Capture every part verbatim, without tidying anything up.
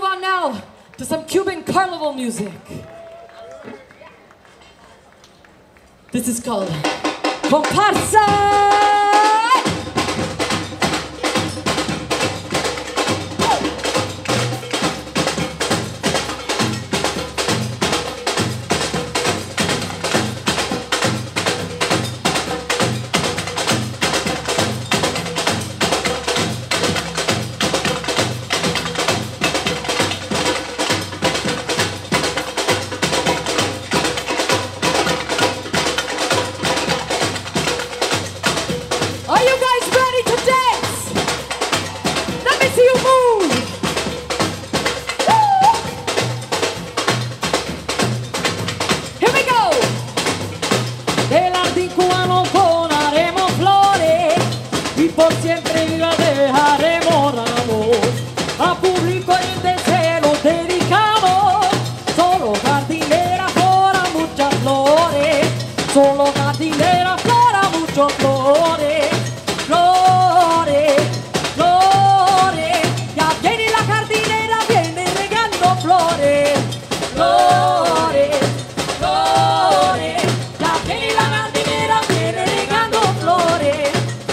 on now to some Cuban carnival music. This is called Comparsa. Por siempre la dejaremos ramos, a público y se los dedicamos. Solo jardinera flora muchas flores, solo jardinera flora muchas flores, flores, flores. Ya viene la jardinera, viene regando flores, flores, flores. Ya viene la jardinera, viene regando flores.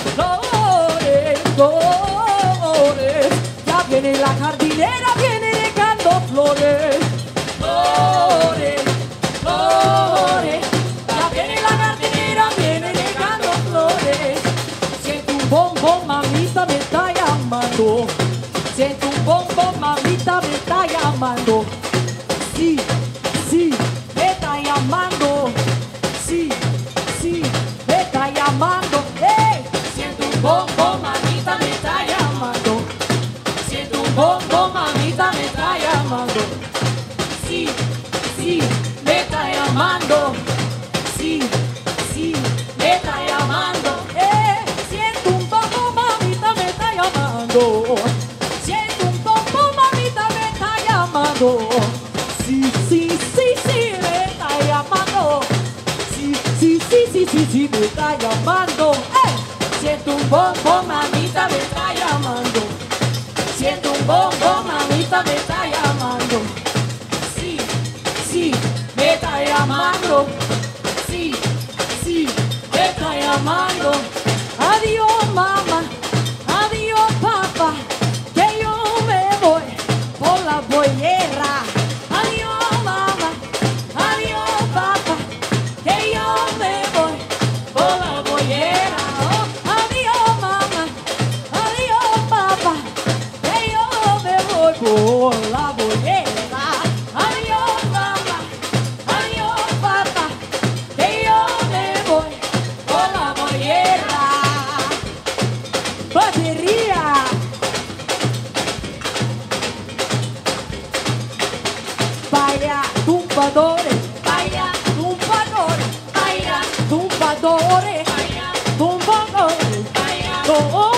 Ya viene la jardinera, viene regando flores, flores, flores. Ya viene la jardinera, viene regando flores. Siento un bombón, mamita me está llamando. Siento un bombón, mamita me está llamando. Sí, sí, me está llamando. Sí, sí, me está llamando. ¡Hey! Siento un bombón, mamita me está llamando. Siento un bombón, mamita me está llamando. Sí, sí, me está llamando. Sí, sí, me está llamando. Eh, siento un bombón, mamita me está llamando. Siento un bombón, mamita me está llamando. Sí, sí, sí, sí, me está llamando. Sí, sí, sí, sí, sí, sí, me está llamando. Eh, siento un bombón, mamita me está llamando. Siento un bombón, mamita me está llamando. Sí, sí, me está llamando. Sí, sí, me está llamando. Adiós, mamá, adiós, papá, que yo me voy por la boyera. Adiós, mamá, adiós, papá, que yo me voy por la boyera. Oh, adiós, mamá, adiós, papá, que yo me voy por la boyera. Adiós, mamá, adiós, papá, que yo me voy por la boyera. Batería. Baila, tumbadores, baila, tumbadores, baila, tumbadores, baila, tumbadores, baila,